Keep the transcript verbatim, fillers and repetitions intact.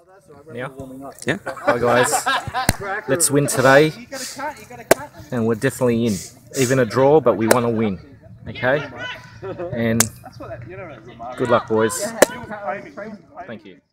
Now? Yeah. Hi guys, let's win today, and we're definitely in. Even a draw, but we want to win, okay? And good luck boys. Thank you.